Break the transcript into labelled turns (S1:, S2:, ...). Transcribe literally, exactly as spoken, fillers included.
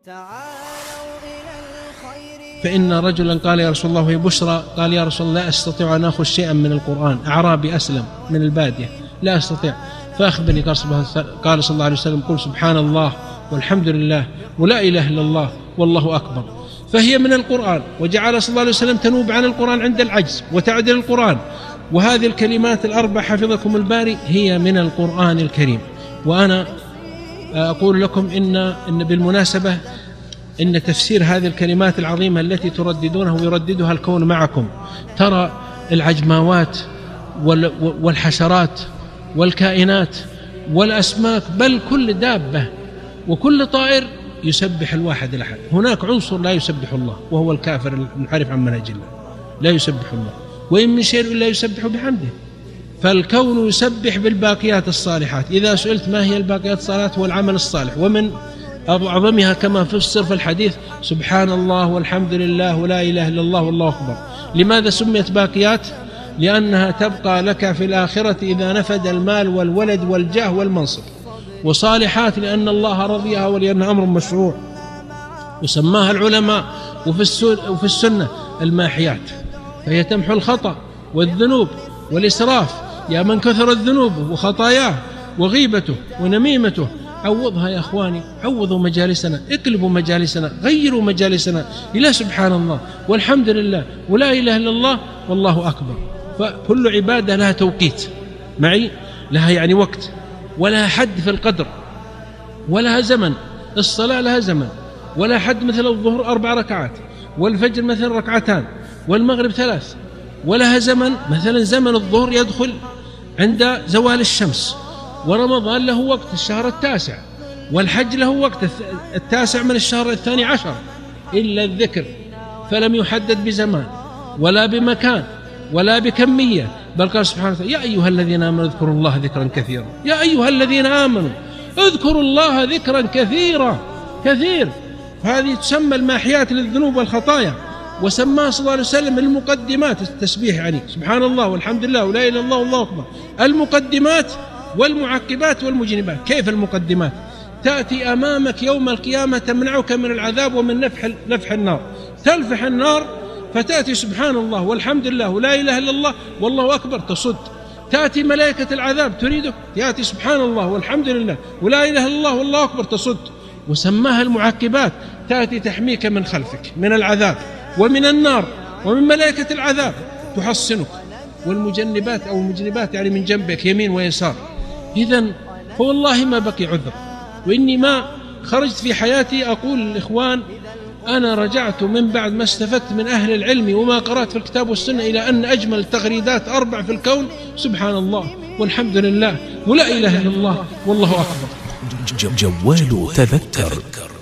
S1: فإن رجلا قال يا رسول الله وهي بشرى، قال يا رسول الله لا أستطيع أن أخذ شيئا من القرآن، أعرابي أسلم من البادية لا أستطيع، فأخبرني. قال صلى الله عليه وسلم قل سبحان الله والحمد لله ولا إله إلا الله والله أكبر، فهي من القرآن. وجعل صلى الله عليه وسلم تنوب عن القرآن عند العجز وتعدل القرآن. وهذه الكلمات الأربع حفظكم الباري هي من القرآن الكريم. وأنا أقول لكم إن, إن بالمناسبة إن تفسير هذه الكلمات العظيمة التي ترددونها ويرددها الكون معكم، ترى العجماوات والحشرات والكائنات والأسماك بل كل دابة وكل طائر يسبح الواحد الأحد. هناك عنصر لا يسبح الله وهو الكافر المنحرف عن منهج الله، لا يسبح الله، وإن من شيء إلا يسبح بحمده. فالكون يسبح بالباقيات الصالحات. إذا سئلت ما هي الباقيات الصالحات؟ هو العمل الصالح، ومن أعظمها كما فسر في الحديث سبحان الله والحمد لله ولا إله إلا الله والله أكبر. لماذا سميت باقيات؟ لأنها تبقى لك في الآخرة إذا نفد المال والولد والجاه والمنصب. وصالحات لأن الله رضيها ولأنها أمر مشروع، وسماها العلماء وفي السنة الماحيات، فهي تمحو الخطأ والذنوب والإسراف. يا من كثر الذنوب وخطاياه وغيبته ونميمته، عوضها يا أخواني، عوضوا مجالسنا، اقلبوا مجالسنا، غيروا مجالسنا إلى سبحان الله والحمد لله ولا إله إلا الله والله أكبر. فكل عبادة لها توقيت معي، لها يعني وقت، ولها حد في القدر، ولها زمن. الصلاة لها زمن، ولا حد، مثل الظهر أربع ركعات، والفجر مثلا ركعتان، والمغرب ثلاث. ولها زمن، مثلا زمن الظهر يدخل عند زوال الشمس، ورمضان له وقت الشهر التاسع، والحج له وقت التاسع من الشهر الثاني عشر، إلا الذكر فلم يحدد بزمان ولا بمكان ولا بكمية، بل قال سبحانه وتعالى يا أيها الذين آمنوا اذكروا الله ذكرا كثيرا. يا أيها الذين آمنوا اذكروا الله ذكرا كثيرا كثير. هذه تسمى الماحيات للذنوب والخطايا، وسماها صلى الله عليه وسلم المقدمات. التسبيح يعني سبحان الله والحمد لله ولا إله إلا الله والله أكبر. المقدمات والمعقبات والمجنبات. كيف المقدمات؟ تأتي أمامك يوم القيامة تمنعك من العذاب ومن نفح, نفح النار. تلفح النار فتأتي سبحان الله والحمد لله ولا إله إلا الله والله أكبر تصد. تأتي ملائكة العذاب تريدك، تأتي سبحان الله والحمد لله ولا إله إلا الله والله أكبر تصد. وسماها المعقبات، تأتي تحميك من خلفك من العذاب ومن النار ومن ملائكة العذاب تحصنك. والمجنبات أو المجنبات يعني من جنبك يمين ويسار. إذن فوالله ما بقي عذر. وإني ما خرجت في حياتي أقول للإخوان أنا رجعت من بعد ما استفدت من أهل العلم وما قرأت في الكتاب والسنة إلى أن أجمل تغريدات أربع في الكون سبحان الله والحمد لله ولا إله إلا الله والله أكبر.
S2: جوال تذكر.